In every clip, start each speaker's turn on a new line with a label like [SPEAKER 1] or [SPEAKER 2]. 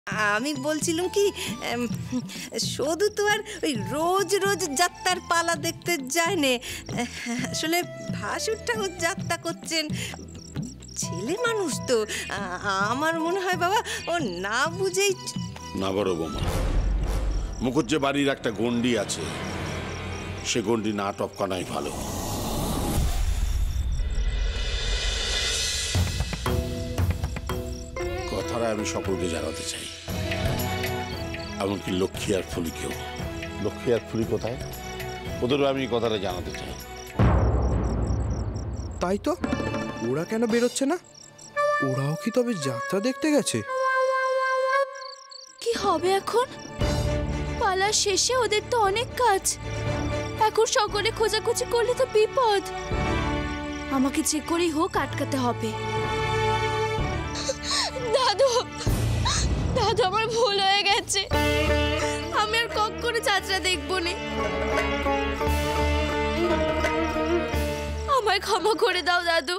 [SPEAKER 1] আমি বলছিলাম কি, শুধু তো আর ওই রোজ রোজ যাত্রার পালা দেখতে যায় না, আসলে ভাসুরটাও যাত্রা করছেন, ছেলে মানুষ তো। আমার মনে হয় বাবা ও না বুঝেই।
[SPEAKER 2] না বড় বৌমা, মুখুজ্জে বাড়ির একটা গন্ডি আছে, সে গন্ডি না টপকানোই ভালো। কথাটা আমি সকলকে জানাতে চাই, এমনকি লক্ষ্মী আর ফুলিকেও। লক্ষ্মী আর ফুলি কোথায়, ওদেরও আমি কথাটা জানাতে চাই।
[SPEAKER 3] তাই তো, ওরা কেন বেরোচ্ছে না? ওরাও কি তবে যাত্রা দেখতে গেছে?
[SPEAKER 4] কি হবে এখন? পালা শেষে ওদের তো অনেক কাজ, এখন সকলে খোঁজাখুঁজি করলে তো বিপদ। আমাকে যে করেই হোক আটকাতে হবে। দাদু, দাদু আমার ভুল হয়ে গেছে, আমি আর কখনো যাত্রা দেখবো না। আমায় ক্ষমা করে দাও দাদু।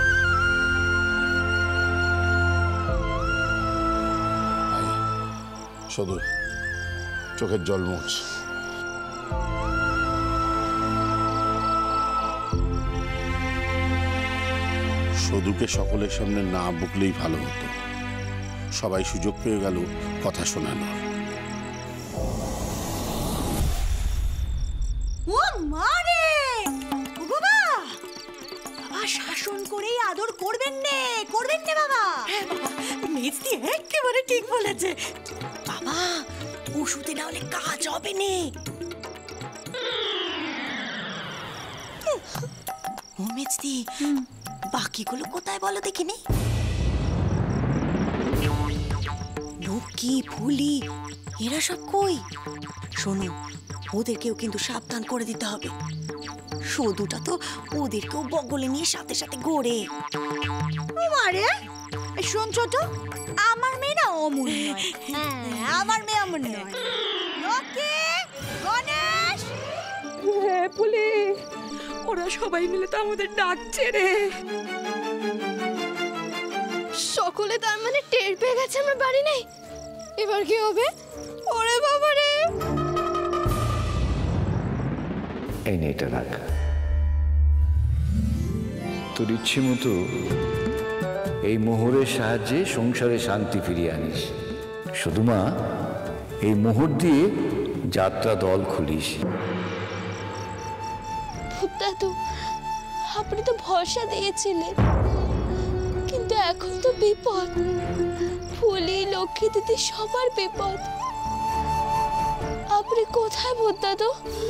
[SPEAKER 2] শুধু চোখের জল মুছ। সদুকে সকলের সামনে না বকলেই ভালো হতো, সবাই সুযোগ পেয়ে গেল কথা শোনানোর।
[SPEAKER 5] শাসন করেই আদর করবেন নে, করবেন নে বাবা। মেজদি একেবারে ঠিক বলেছে বাবা, ওষুধে না হলে কাজ হবে নে। ও মেজদি, বাকিগুলো কোথায় বলো দেখিনি? লক্ষ্মী ফুলি এরা সব কই? শোনো, ওদেরকেও কিন্তু সাবধান করে দিতে হবে। সদুটা তো ওদেরকেও বগলে নিয়ে সাথে সাথে ঘোরে। আরে শুনছো তো, আমার মেয়ে না অমন নয়। আমার মেয়ে অমন নয়। লক্ষ্মী, গণেশ,
[SPEAKER 6] ফুলি, ওরা সবাই মিলে তো আমাদের ডাকছে রে।
[SPEAKER 4] সকলে তার মানে টের পেয়ে গেছে আমার বাড়ি নেই, এবার কি হবে? ওরে বাবা রে!
[SPEAKER 7] এই নে, এটা রাখ, তোর ইচ্ছে মতো এই মোহরের সাহায্যে সংসারে শান্তি ফিরিয়ে আনিস। শুধু মা, এই মোহর দিয়ে যাত্রা দল খুলিস।
[SPEAKER 4] দাদু, আপনি তো ভরসা দিয়েছিলেন, কিন্তু এখন তো বিপদ। ফুলি, লক্ষ্মী দিদি সবার বিপদ। আপনি কোথায় ভূত দাদু?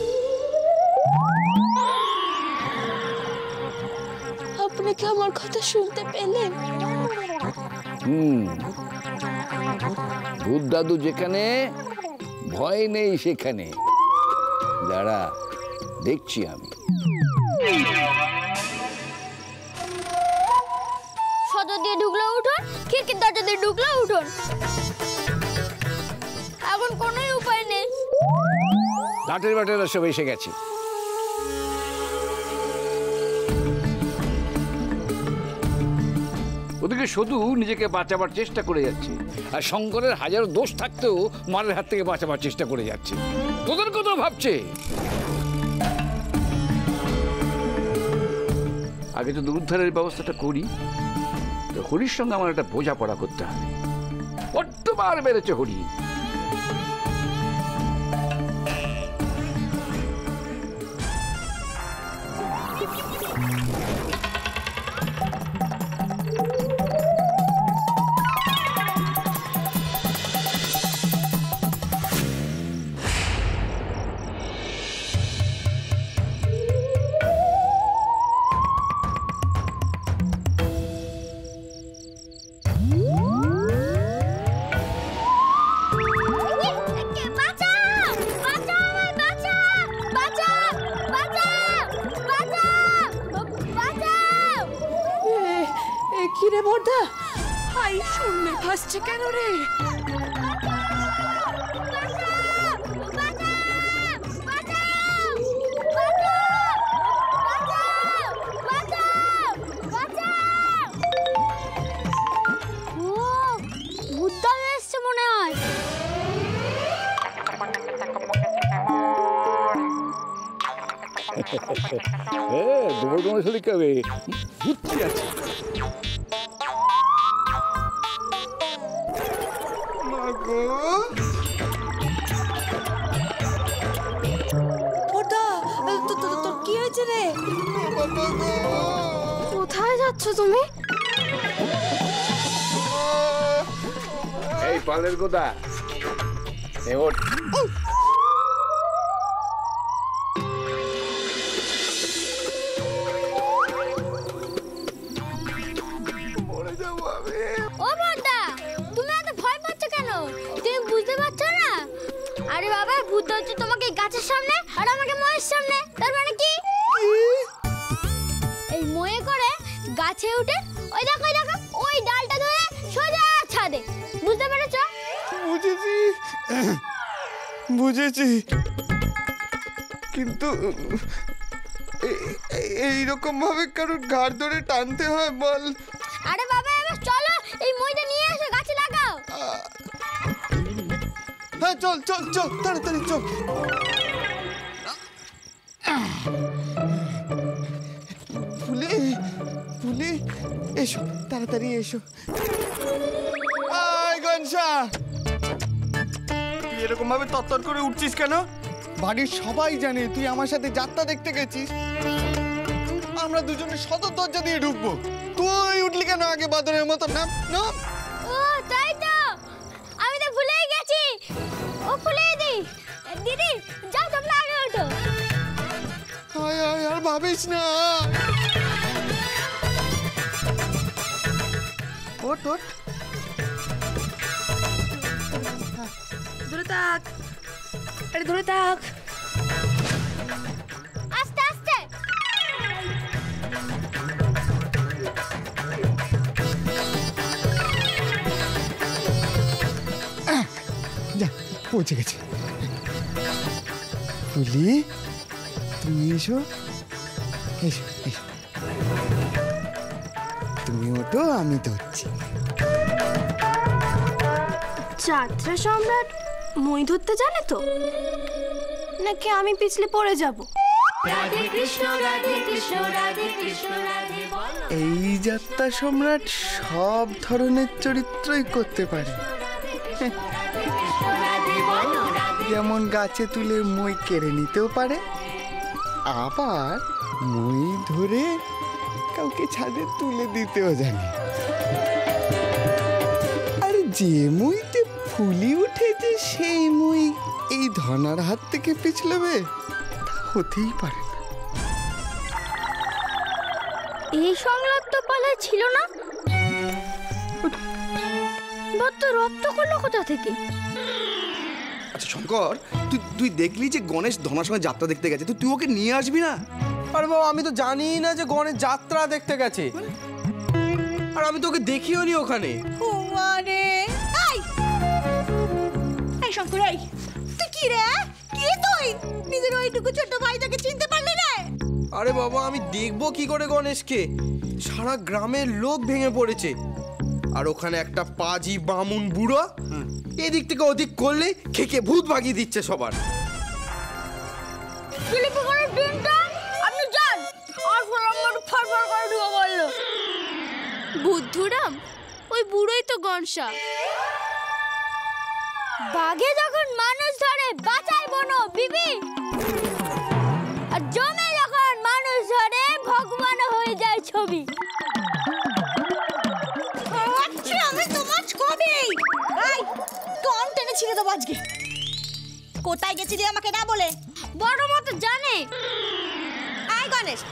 [SPEAKER 4] আপনি কি আমার কথা শুনতে পেলেন?
[SPEAKER 7] ভূত দাদু যেখানে, ভয় নেই সেখানে। দাঁড়া, দেখছি আমি।
[SPEAKER 4] সদর দিয়ে ঢুকলো উঠোন, খিড়কির দরজা দিয়ে ঢুকলো উঠোন। এখন কোনো উপায় নেই।
[SPEAKER 7] লাটের বাটেরা সব এসে গেছে। ওদিকে শুধু নিজেকে বাঁচাবার চেষ্টা করে যাচ্ছে, আর শঙ্করের হাজারো দোষ থাকতেও মারের হাত থেকে বাঁচাবার চেষ্টা করে যাচ্ছে। তোদের কথা ভাবছে। আগে তো উদ্ধারের ব্যবস্থাটা করি, তো হরির সঙ্গে আমার একটা বোঝাপড়া করতে হবে। বড্ড বার বেড়েছে হরি। হ্যাঁ, তোমার সাথে কবে বুদ্ধি আছে।
[SPEAKER 5] তোর কি হয়েছে রে?
[SPEAKER 4] কোথায় যাচ্ছ তুমি?
[SPEAKER 7] এই পালের কথা
[SPEAKER 4] ও বড়দা, তুমি এত ভয় পাচ্ছ কেন? তুমি বুঝতে পারছো না? আরে বাবা, ভূত হচ্ছে তোমাকে গাছের সামনে আর আমাকে ময়ের সামনে। তার মানে কি? এই ময়ে করে গাছে উঠে ওই দেখো ওই ডালটা ধরে সোজা ছাদে। বুঝতে পেরেছো?
[SPEAKER 3] বুঝেছি, কিন্তু এইরকম ভাবে কারোর ঘাড় ধরে টানতে হয় বল?
[SPEAKER 4] আরে বাবা, এবার চলো এই মইটা নিয়ে এসে গাছে লাগাও।
[SPEAKER 3] হ্যাঁ, চল চল চল, তাড়াতাড়ি চল। ফুলি ফুলি, এসো তাড়াতাড়ি এসো। আয় গনসা, তুই এরকম ভাবে তত্তর করে উঠছিস কেন? বাড়ির সবাই জানে তুই আমার সাথে যাত্রা দেখতে গেছিস। আমরা দুজনে সদর দরজা দিয়ে ঢুকবো, তুই উঠলি কেন আগে বাদরের মতো? নাম নাম।
[SPEAKER 4] ও তাই তো, আমি তো ভুলেই গেছি। ও ফুলেই দি দিদি, যাও তোমরা আগে ওঠো।
[SPEAKER 3] আয় আয়, আর ভাবিস না। ওঠ ওঠ।
[SPEAKER 6] ধরে থাক, আরে ধরে থাক।
[SPEAKER 4] আস্তে আস্তে।
[SPEAKER 3] যা, পৌঁছে গেছি। ফুলি, তুমি এসো এসো এসো। তুমি ওঠো, আমি ধরছি।
[SPEAKER 4] যাত্রা সম্রাট মই ধরতে জানে তো, নাকি আমি পিছলে পড়ে যাব? রাধে কৃষ্ণ রাধে কৃষ্ণ রাধে কৃষ্ণ রাধে বলো।
[SPEAKER 3] এই যাত্রা সম্রাট সব ধরনের চরিত্রই করতে পারে। যেমন গাছে তুলে মই কেড়ে নিতেও পারে, আবার মই ধরে কাউকে ছাদে তুলে দিতেও জানে। আর যে মইতে ফুলি উঠেছে সেই মই এই ধনার হাত থেকে পিছলবে, তা হতেই পারে না।
[SPEAKER 4] এই সংলাপ তো পালা ছিল না। বত্ত রপ্ত করলো কোথা থেকে?
[SPEAKER 3] আচ্ছা শঙ্কর, তুই দেখলি যে গণেশ ধনার সঙ্গে যাত্রা দেখতে গেছে, তুই ওকে নিয়ে আসবি না?
[SPEAKER 8] আরে বাবা, আমি তো জানি না যে গণেশ যাত্রা দেখতে গেছে, আর আমি তো ওকে দেখিও নি ওখানে।
[SPEAKER 5] আরে এই শঙ্কর, এই তুই কি রে? কি তুই নিজের ওইটুকু ছোট ভাইটাকে চিনতে পারলি না?
[SPEAKER 8] আরে বাবা, আমি দেখবো কি করে গণেশকে? সারা গ্রামের লোক ভেঙে পড়েছে, আর ওখানে একটা পাজি বামুন বুড়ো এদিক থেকে ওদিক করলে খেকে ভূত ভাগিয়ে দিচ্ছে সবার।
[SPEAKER 4] আপনি যান, আর ফরফর করে ঢুকে বললো। বুদ্ধুরাম, ওই বুড়োই তো গনসা। বাঘে যখন মানুষ ধরে বাঁচায় বনো বিবি, আর জমে যখন মানুষ ধরে ভগবান হয়ে যায় ছবি।
[SPEAKER 5] আমি তো মাছ কবে এই টন টেনে ছিঁড়ে দেবো আজকে। কোথায় গেছিলি আমাকে না বলে?
[SPEAKER 4] বড় মতো জানে।
[SPEAKER 5] আয় গণেশ,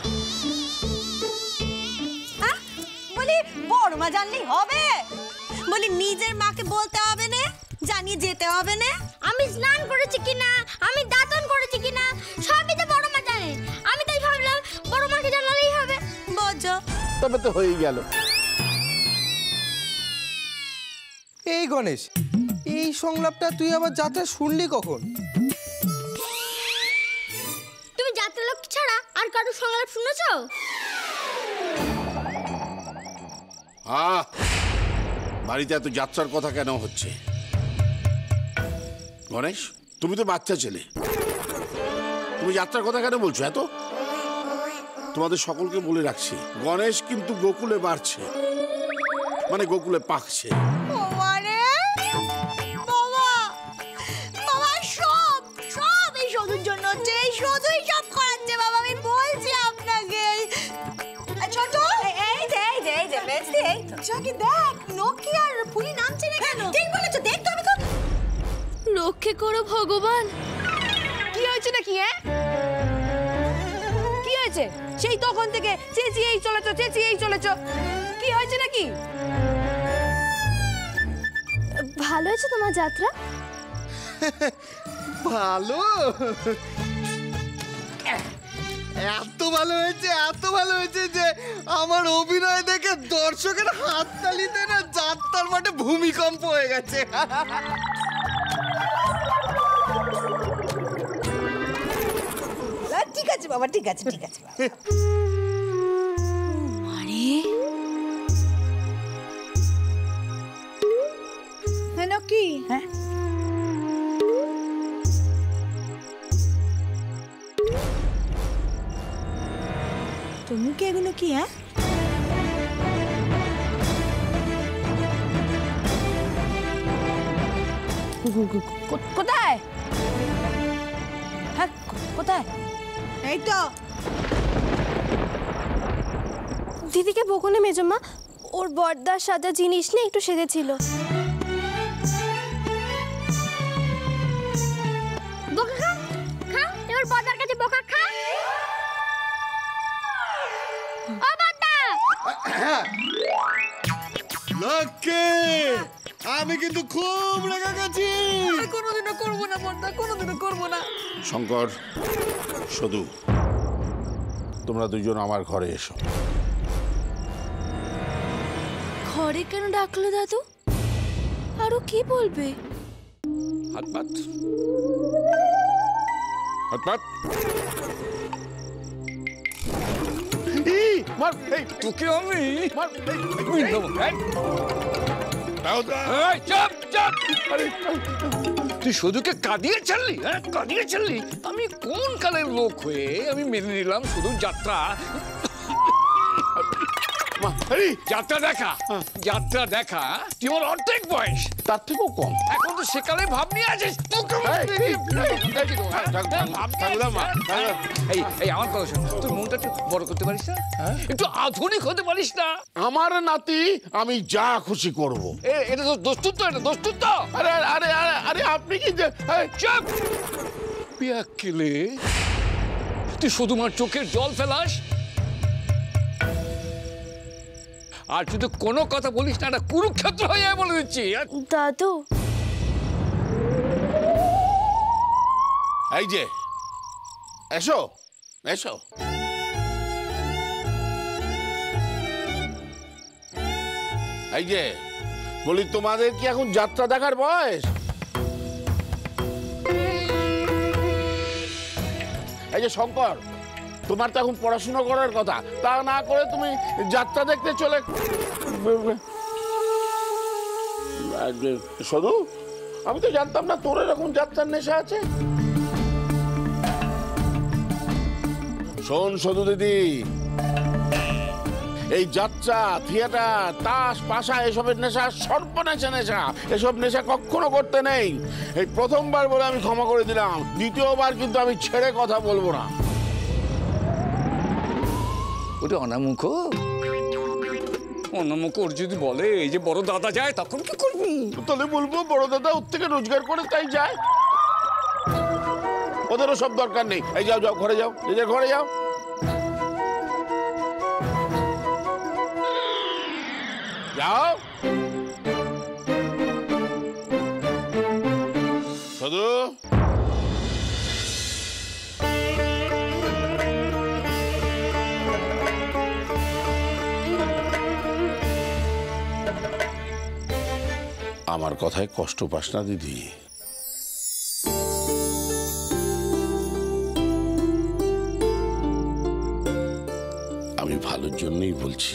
[SPEAKER 5] বলি বড় মা জানলেই হবে? বলি নিজের মাকে বলতে হবে না, জানিয়ে যেতে হবে না?
[SPEAKER 4] আমি স্নান করেছি কিনা, আমি দাঁতন করেছি কিনা, সবই তো বড় মা জানে। আমি তাই ভাবলাম বড় মাকে জানালেই হবে।
[SPEAKER 5] বোঝো,
[SPEAKER 2] তবে তো হয়ে গেল।
[SPEAKER 8] এই গণেশ, এই সংলাপটা তুই আবার যাত্রা শুনলি কখন?
[SPEAKER 4] তুমি যাত্রা লোক ছাড়া আর কারো সংলাপ শুনেছো?
[SPEAKER 2] বাড়িতে এত যাত্রার কথা কেন হচ্ছে? গণেশ, তুমি তো বাচ্চা ছেলে, তুমি যাত্রার কথা কেন বলছো এত? তোমাদের সকলকে বলে রাখছি, গণেশ কিন্তু গোকুলে বাড়ছে, মানে গোকুলে পাকছে।
[SPEAKER 4] রক্ষে করো ভগবান।
[SPEAKER 6] কি হয়েছে নাকি? কি হয়েছে? সেই তখন থেকে চেঁচিয়েই চলেছ। কি হয়েছে নাকি?
[SPEAKER 4] ভালো হয়েছে তোমার যাত্রা?
[SPEAKER 3] ভালো, এত ভালো হয়েছে যে আমার অভিনয় দেখে দর্শকের হাততালিতে না যাত্রার মাঠে ভূমিকম্প হয়ে গেছে।
[SPEAKER 1] ঠিক আছে বাবা, ঠিক আছে
[SPEAKER 4] আরে
[SPEAKER 6] কি?
[SPEAKER 1] হ্যাঁ,
[SPEAKER 6] তুমি কি এগুলো কি? হ্যাঁ, কোথায়? হ্যাঁ, কোথায়? এই তো
[SPEAKER 4] দিদিকে বকুনে মেজমা ওর বর্দার সাজা জিনিস নিয়ে একটু সেজেছিল।
[SPEAKER 3] লক্ষ্মী, আমি কিন্তু খুব রেগে গেছি।
[SPEAKER 6] কোনোদিনও করবো না বর্দা, কোনোদিনও করবো না।
[SPEAKER 2] শঙ্কর, সদু, তোমরা দুজন আমার ঘরে এসো।
[SPEAKER 4] ঘরে কেন ডাকলো দাদু? আরো কি বলবে?
[SPEAKER 7] হাত পাত, হাত পাত। মার, এই তোকে আমি মার, চাপ চাপ। আরে তুই শুধুকে কাঁদিয়ে ছাড়লি? হ্যাঁ, কাঁদিয়ে ছাড়লি? আমি কোন কালের লোক হয়ে আমি মেনে নিলাম শুধু যাত্রা দেখা তুই আমার অর্ধেক বয়স,
[SPEAKER 2] তার থেকেও কম।
[SPEAKER 7] এখন তো সেকালে ভাব নিয়ে আছিস। এই আমার কথা শোন, তোর মনটা একটু বড় করতে পারিস না? একটু আধুনিক হতে পারিস না?
[SPEAKER 2] আমার নাতি, আমি যা খুশি করব।
[SPEAKER 7] এটা তো দোস্তুত্ব, এটা দোস্তুত্ব।
[SPEAKER 2] আরে আরে আরে আরে আপনি কি
[SPEAKER 7] চাপ পিয়াক্কেলে, তুই শুধু আমার চোখের জল ফেলাস আর তুই তো কোনো কথা বলিস না। একটা কুরুক্ষেত্র হয়ে যায় বলে দিচ্ছি।
[SPEAKER 4] দাদু,
[SPEAKER 2] এই যে এসো এসো। এই যে বলি, তোমাদের কি এখন যাত্রা দেখার বয়স? এই যে শঙ্কর, তোমার তো এখন পড়াশোনা করার কথা, তা না করে তুমি যাত্রা দেখতে চলে। শুধু আমি তো জানতাম না তোর এরকম যাত্রার নেশা আছে। শোন শুধু দিদি, এই যাত্রা, থিয়েটার, তাস, পাশা এসবের নেশা সর্বনেশা নেশা। এসব নেশা কখনো করতে নেই। এই প্রথমবার বলে আমি ক্ষমা করে দিলাম, দ্বিতীয়বার কিন্তু আমি ছেড়ে কথা বলবো না।
[SPEAKER 7] ওটা অনামুখ, অনামুখ ওর যদি বলে এই যে বড় দাদা যায়, তখন কি করবি?
[SPEAKER 2] তাহলে বলবো বড় দাদা ওর থেকে রোজগার করে তাই যায়, ওদেরও সব দরকার নেই। এই যাও যাও, ঘরে যাও, নিজের ঘরে যাও। যাও শুধু। আমার কথায় কষ্ট পাস না দিদি। আমি ভালোর জন্যই বলছি।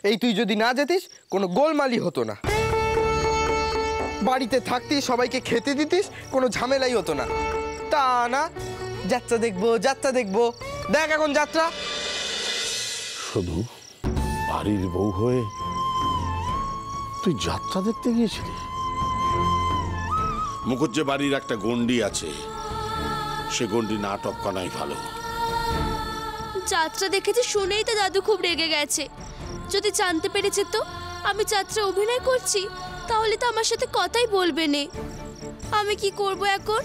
[SPEAKER 8] এই তুই যদি না যেতিস কোনো গোলমালই হতো না, বাড়িতে থাকতিস, সবাইকে খেতে দিতিস, কোনো ঝামেলাই হতো না। তা না, যাত্রা দেখবো যাত্রা দেখবো, দেখ এখন যাত্রা।
[SPEAKER 2] শুধু বাড়ির বউ হয়ে তুই যাত্রা দেখতে গিয়েছিলি? মুখুজ্জে বাড়ির একটা গন্ডি আছে, সে গন্ডি না টপকানোই ভালো।
[SPEAKER 4] যাত্রা দেখেছি শুনেই তো দাদু খুব রেগে গেছে। যদি জানতে পেরেছে তো আমি যাত্রা অভিনয় করছি, তাহলে তো আমার সাথে কথাই বলবে না। আমি কি করব এখন?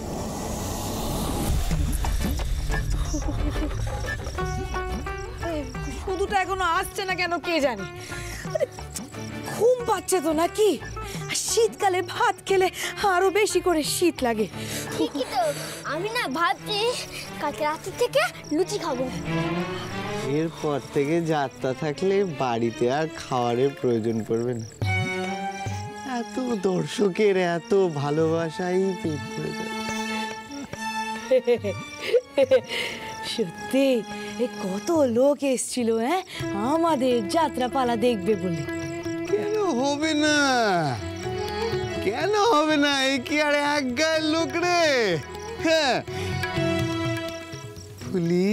[SPEAKER 6] শুধুটা এখনো আসছে না কেন কে জানে। ঘুম পাচ্ছে তো নাকি? আর শীতকালে ভাত খেলে আরো বেশি করে শীত লাগে।
[SPEAKER 9] ঠিকই তো, আমি না ভাবছি কালকে রাতে থেকে লুচি খাবো।
[SPEAKER 3] এরপর থেকে যাত্রা থাকলে বাড়িতে আর খাওয়ারের প্রয়োজন পড়বে না। এত দর্শকের এত ভালোবাসাই পেট ভরে যাবে।
[SPEAKER 6] সত্যি কত লোক এসেছিল আমাদের যাত্রাপালা দেখবে বলে।
[SPEAKER 3] কেন হবে না, কেন হবে না? এই কি আর এক গায়ের লোক রে? হ্যাঁ ফুলি,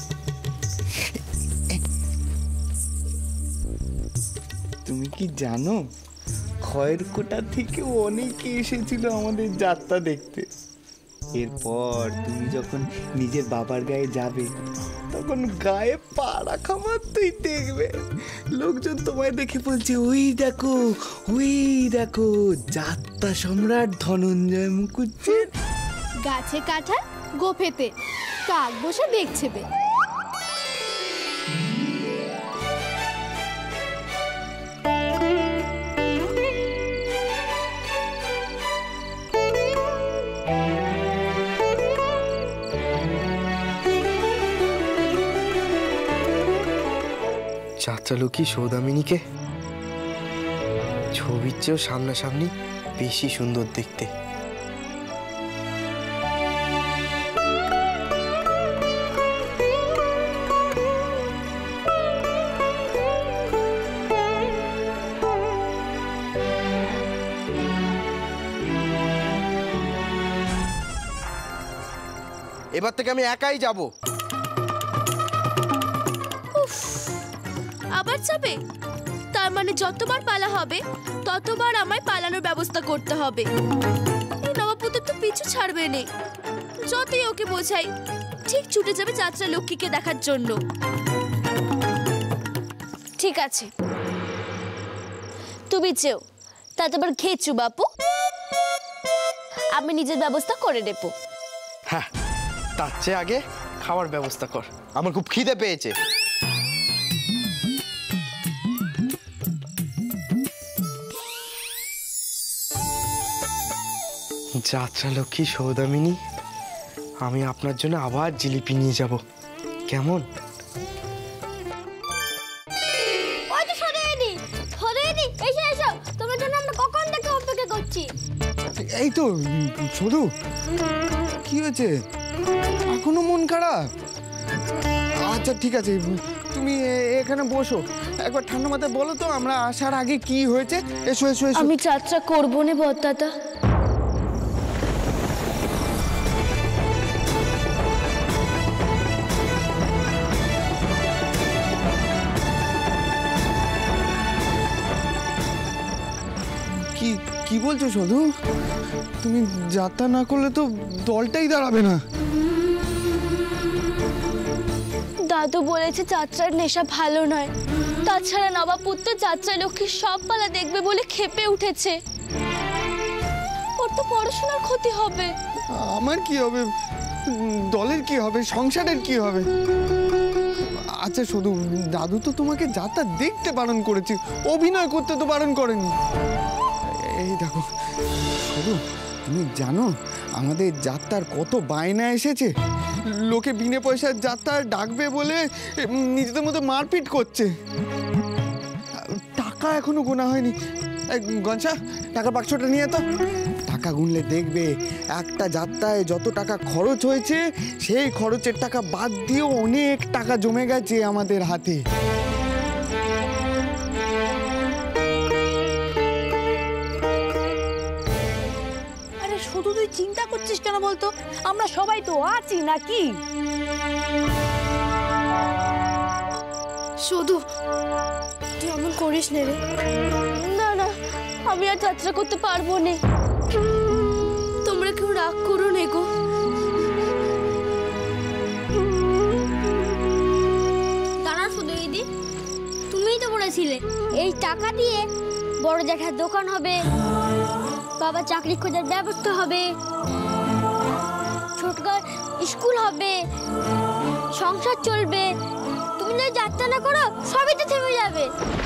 [SPEAKER 3] তুমি কি জানো খয়েরকোটা থেকে অনেকে এসেছিল আমাদের যাত্রা দেখতে। এরপর তুমি যখন নিজের বাবার গায়ে যাবে তখন গায়ে পা রাখা মাত্রই দেখবে লোকজন তোমায় দেখে বলছে, ওই দেখো যাত্রা সম্রাট ধনঞ্জয় মুখুজ্জে।
[SPEAKER 4] গাছে কাঁঠাল গোফেতে কাক বসে দেখছে বে।
[SPEAKER 8] যাত্রালোকী সৌদামিনীকে ছবির চেয়েও সামনাসামনি বেশি সুন্দর দেখতে। এবার থেকে আমি একাই যাব।
[SPEAKER 4] আবার যাবে? তার মানে যতবার পালা হবে ততবার আমায় পালানোর ব্যবস্থা করতে হবে। এই নবাবপুত্র তো পিছু ছাড়বে না, যতই ওকে বোঝাই ঠিক ছুটে যাবে যাত্রা লক্ষ্মীকে দেখার জন্য। ঠিক আছে, তুমি যেও, তাতে আবার ঘেচু বাপু, আমি নিজের ব্যবস্থা করে নেব।
[SPEAKER 8] হ্যাঁ, তার চেয়ে আগে খাওয়ার ব্যবস্থা কর, আমার খুব খিদে পেয়েছে। যাত্রা লক্ষ্মী সৌদামিনী, আমি আপনার জন্য আবার জিলিপি নিয়ে যাব, কেমন?
[SPEAKER 9] ওই তো সরেনি, এসো এসো, তোমার জন্য আমরা কখন থেকে অপেক্ষা করছি।
[SPEAKER 3] এই তো শুধু, কি হয়েছে? এখনো মন খারাপ? আচ্ছা ঠিক আছে, তুমি এখানে বসো, একবার ঠান্ডা মাথায় বলো তো আমরা আসার আগে কি হয়েছে। এসো এসো এসো।
[SPEAKER 4] আমি যাত্রা করবো না বড়দাদা।
[SPEAKER 3] কি বলছো শুধু? তুমি যাত্রা না করলে তো দলটাই দাঁড়াবে না।
[SPEAKER 4] দাদু বলেছে যাত্রার নেশা ভালো নয়, তাছাড়া নবাবপুত্র যাত্রা লক্ষ্মীর সব পালা দেখবে বলে ক্ষেপে উঠেছে। ওর তো পড়াশোনার ক্ষতি হবে।
[SPEAKER 3] আমার কি হবে, দলের কি হবে, সংসারের কি হবে? আচ্ছা শুধু, দাদু তো তোমাকে যাত্রা দেখতে বারণ করেছে, অভিনয় করতে তো বারণ করেনি। এই দেখো শুধু, তুমি জানো আমাদের যাত্রার কত বায়না এসেছে? লোকে বিনে পয়সার যাত্রা ডাকবে বলে নিজেদের মধ্যে মারপিট করছে। টাকা এখনো গোনা হয়নি। গঞ্জা, টাকা বাক্সটা নিয়ে তো। টাকা গুনলে দেখবে একটা যাত্রায় যত টাকা খরচ হয়েছে সেই খরচের টাকা বাদ দিয়েও অনেক টাকা জমে গেছে আমাদের হাতে।
[SPEAKER 6] শুধু তুই চিন্তা করছিস কেন বলতো? আমরা সবাই তো আছি নাকি?
[SPEAKER 4] শুধু তুই এমন করিস না রে। না না, আমি আর যাত্রা করতে পারবো না। তোমরা কেউ রাগ করো না গো।
[SPEAKER 9] দাঁড়া শুধু দিদি, তুমিই তো বলেছিলে এই টাকা দিয়ে বড় জ্যাঠার দোকান হবে, বাবা চাকরি খোঁজার ব্যবস্থা হবে, ছোটকার স্কুল হবে, সংসার চলবে। তুমি যদি যাত্রা না করো সবই তো থেমে যাবে।